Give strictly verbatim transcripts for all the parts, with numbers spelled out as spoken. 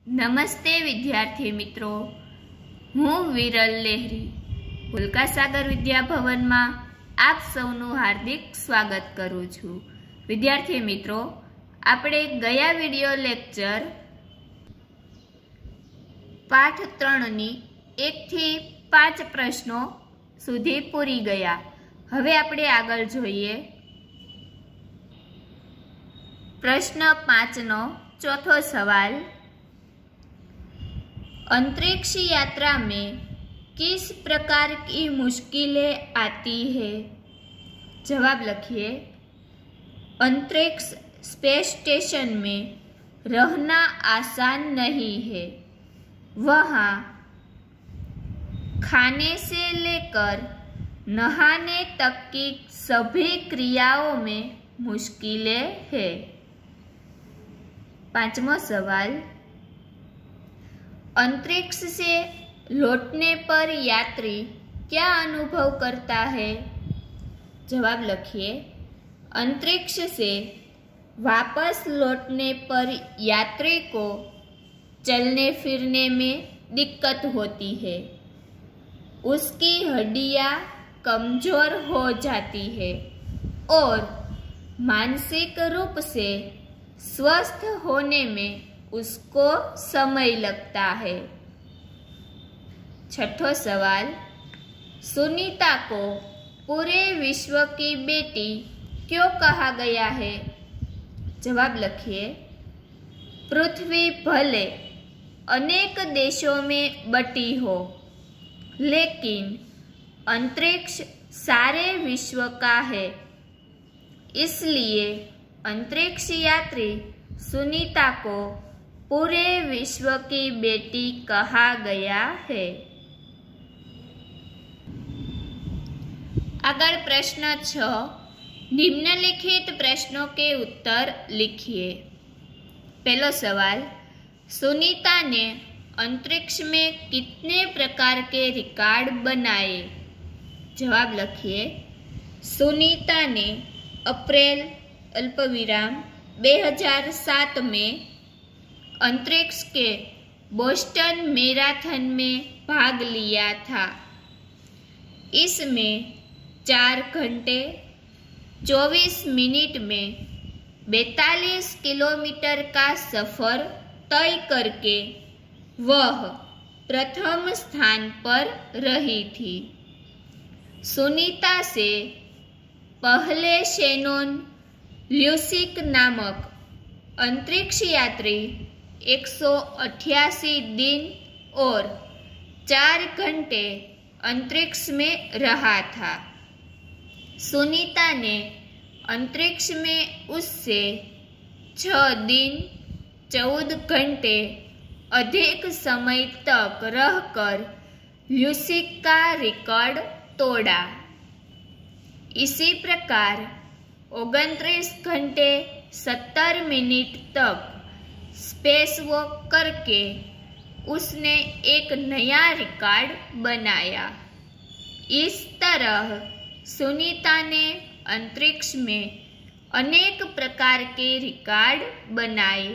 નમસ્તે વિદ્યાર્થી મિત્રો, હું વિરલ લહેરી ઉલ્કા સાગર વિદ્યાભવનમાં આપ સૌનું હાર્દિક સ્વાગત કરું છું। વિદ્યાર્થી મિત્રો, આપણે ગયા વિડિયો લેક્ચર પાઠ ત્રણની એકથી પાંચ પ્રશ્નો સુધી પૂરી ગયા। હવે આપણે આગળ જોઈએ। प्रश्न पांच नो चौथो सवाल, अंतरिक्ष यात्रा में किस प्रकार की मुश्किलें आती है? जवाब लिखिए। अंतरिक्ष स्पेस स्टेशन में रहना आसान नहीं है। वहाँ खाने से लेकर नहाने तक की सभी क्रियाओं में मुश्किलें है। पांचवा सवाल, अंतरिक्ष से लौटने पर यात्री क्या अनुभव करता है? जवाब लिखिए। अंतरिक्ष से वापस लौटने पर यात्री को चलने फिरने में दिक्कत होती है। उसकी हड्डियां कमजोर हो जाती है और मानसिक रूप से स्वस्थ होने में उसको समय लगता है। छठो सवाल, सुनीता को पूरे विश्व की बेटी क्यों कहा गया है? जवाब लिखिए। पृथ्वी भले अनेक देशों में बटी हो, लेकिन अंतरिक्ष सारे विश्व का है, इसलिए अंतरिक्ष यात्री सुनीता को पूरे विश्व की बेटी कहा गया है। आगे प्रश्न छ, निम्नलिखित प्रश्नों के उत्तर लिखिए। पहला सवाल, सुनीता ने अंतरिक्ष में कितने प्रकार के रिकॉर्ड बनाए? जवाब लिखिए। सुनीता ने अप्रैल अल्पविराम दो हज़ार सात में अंतरिक्ष के बोस्टन मैराथन में भाग लिया था। इसमें चार घंटे चौबीस मिनट में बैतालीस किलोमीटर का सफर तय करके वह प्रथम स्थान पर रही थी। सुनीता से पहले शेनोन ल्यूसिक नामक अंतरिक्ष यात्री एक सौ अट्ठासी दिन और चार घंटे अंतरिक्ष में रहा था। सुनीता ने अंतरिक्ष में उससे छह दिन चौदह घंटे अधिक समय तक रहकर ल्यूसिक का रिकॉर्ड तोड़ा। इसी प्रकार उनतीस घंटे सत्तर मिनट तक स्पेस वॉक करके उसने एक नया रिकॉर्ड बनाया। इस तरह सुनीता ने अंतरिक्ष में अनेक प्रकार के रिकॉर्ड बनाए।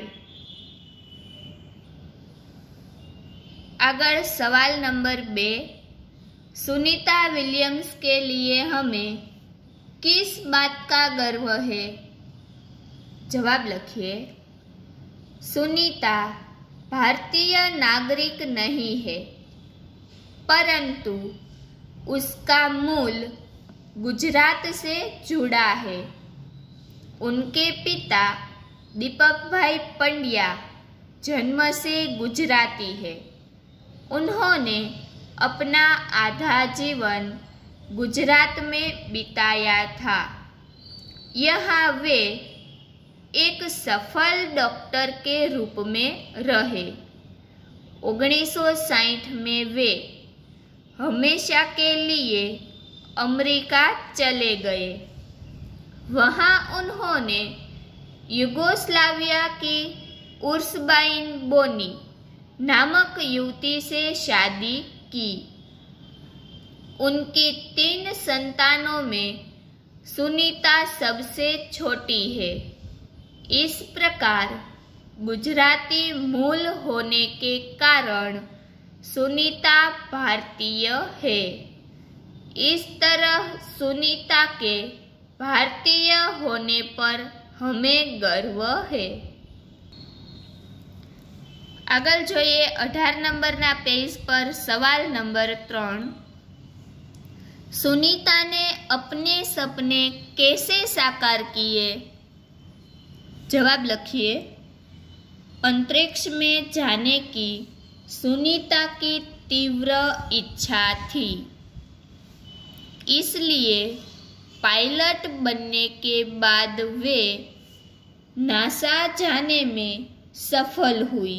आगे सवाल नंबर बे, सुनीता विलियम्स के लिए हमें किस बात का गर्व है? जवाब लिखिए। सुनीता भारतीय नागरिक नहीं है, परंतु उसका मूल गुजरात से जुड़ा है। उनके पिता दीपक भाई पंड्या जन्म से गुजराती है। उन्होंने अपना आधा जीवन गुजरात में बिताया था। यहाँ वे एक सफल डॉक्टर के रूप में रहे। उन्नीस सौ साठ में वे हमेशा के लिए अमेरिका चले गए। वहाँ उन्होंने युगोस्लाविया की उर्सबाइन बोनी नामक युवती से शादी की। उनकी तीन संतानों में सुनीता सबसे छोटी है। इस प्रकार गुजराती मूल होने के कारण सुनीता भारतीय है। इस तरह सुनीता के भारतीय होने पर हमें गर्व है। आगळ जोईए अठार नंबरना पेज पर सवाल नंबर त्रण। सुनीता ने अपने सपने कैसे साकार किए? जवाब लिखिए। अंतरिक्ष में जाने की सुनीता की तीव्र इच्छा थी, इसलिए पायलट बनने के बाद वे नासा जाने में सफल हुई।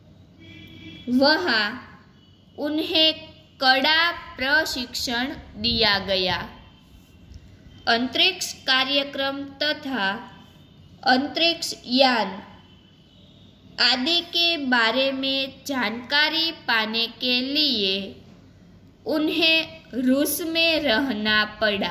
वहाँ उन्हें कड़ा प्रशिक्षण दिया गया। अंतरिक्ष कार्यक्रम तथा अंतरिक्ष यान आदि के बारे में जानकारी पाने के लिए उन्हें रूस में रहना पड़ा।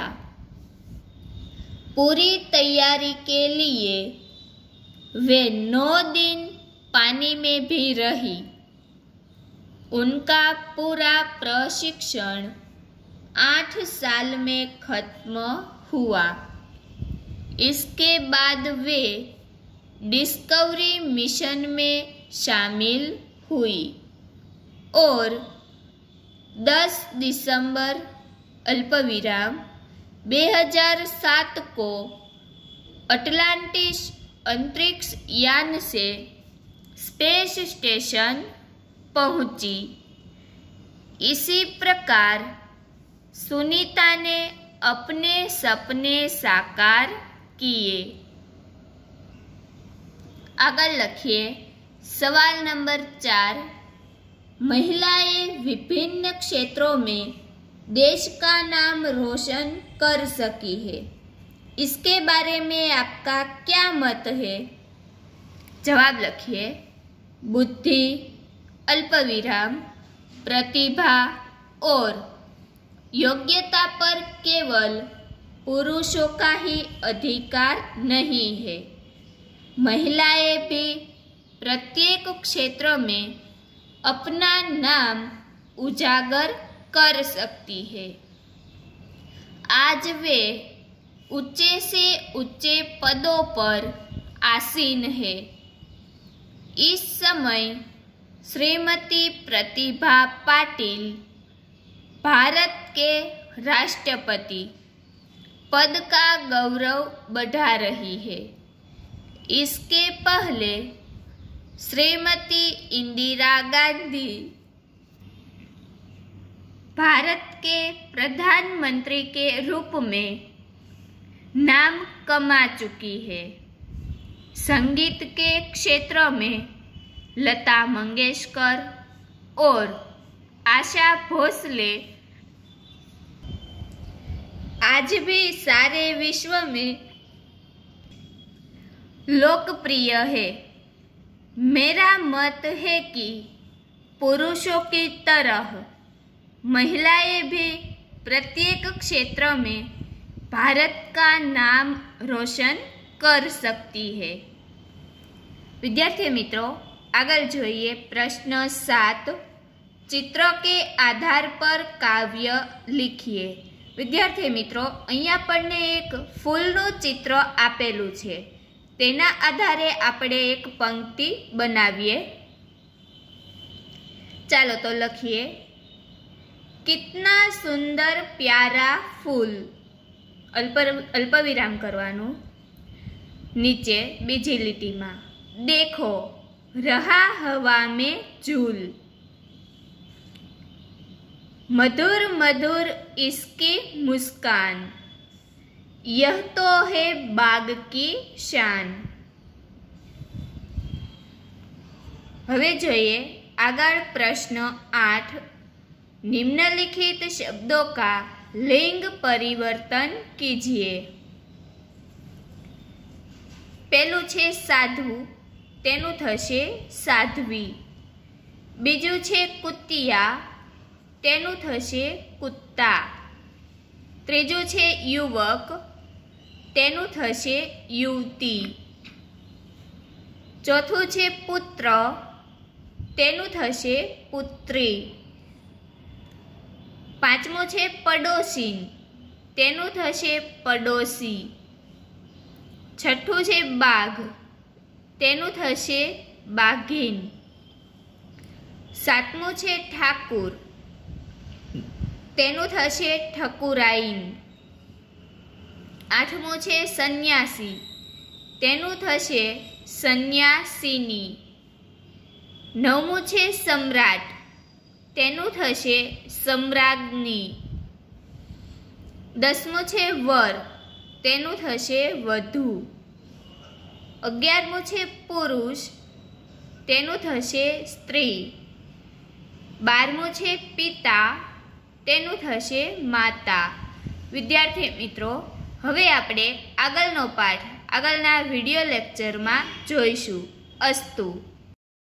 पूरी तैयारी के लिए वे नौ दिन पानी में भी रही। उनका पूरा प्रशिक्षण आठ साल में खत्म हुआ। इसके बाद वे डिस्कवरी मिशन में शामिल हुई और दस दिसंबर अल्पविराम दो हज़ार सात को अटलांटिस अंतरिक्ष यान से स्पेस स्टेशन पहुंची। इसी प्रकार सुनीता ने अपने सपने साकार किए। आगे लिखिए सवाल नंबर चार। महिलाएं विभिन्न क्षेत्रों में देश का नाम रोशन कर सकी है, इसके बारे में आपका क्या मत है? जवाब लिखिए। बुद्धि, अल्पविराम, प्रतिभा और योग्यता पर केवल पुरुषों का ही अधिकार नहीं है। महिलाएं भी प्रत्येक क्षेत्र में अपना नाम उजागर कर सकती है। आज वे ऊंचे से ऊंचे पदों पर आसीन है। इस समय श्रीमती प्रतिभा पाटिल भारत के राष्ट्रपति पद का गौरव बढ़ा रही है। इसके पहले श्रीमती इंदिरा गांधी भारत के प्रधानमंत्री के रूप में नाम कमा चुकी है। संगीत के क्षेत्र में लता मंगेशकर और आशा भोसले आज भी सारे विश्व में लोकप्रिय है। मेरा मत है कि पुरुषों की तरह महिलाएं भी प्रत्येक क्षेत्र में भारत का नाम रोशन कर सकती है। विद्यार्थी मित्रों, आगे जोईए प्रश्न सात। चित्रों के आधार पर काव्य लिखिए। विद्यार्थी मित्रों, अहींया आपणे एक फूलनुं चित्र आपेलुं छे, तेना आधारे आपणे एक पंक्ति बनावीए। चालो तो लखीए। कितना सुंदर प्यारा फूल, अल्प अल्पविराम करवानुं। नीचे बीजी લીટીમાં देखो रहा हवा में झूल, मधुर मधुर इसकी मुस्कान, यह तो है बाग की शान। हवे जोईए आगळ प्रश्न आठ। निम्नलिखित शब्दों का लिंग परिवर्तन कीजिए। पहलू छे साधु, तेनु थशे साध्वी। बीजू छे कुतिया, तेनु थशे कुत्ता। त्रीजू छे युवक, तेनु थशे युवती। ચોથું છે પુત્ર, તેનું થશે પુત્રી. પાંચમું છે પડોશી, તેનું થશે પડોશી. છઠ્ઠું છે બાઘ, તેનું થશે બાઘીન. સાતમું છે ઠાકુર, તેનું થશે ઠકુરાઈન. આઠમું છે સંન્યાસી, તેનું થશે સંન્યાસીની. નવમું છે સમ્રાટ, તેનું થશે સમ્રાજ્ઞી. દસમું છે વર, તેનું થશે વધુ. અગિયારમું છે પુરુષ, તેનું થશે સ્ત્રી. બારમું છે પિતા, તેનું થશે માતા. વિદ્યાર્થી મિત્રો, હવે આપણે આગળનો પાઠ આગળના વિડીયો લેક્ચરમાં જોઈશું. અસ્તુ.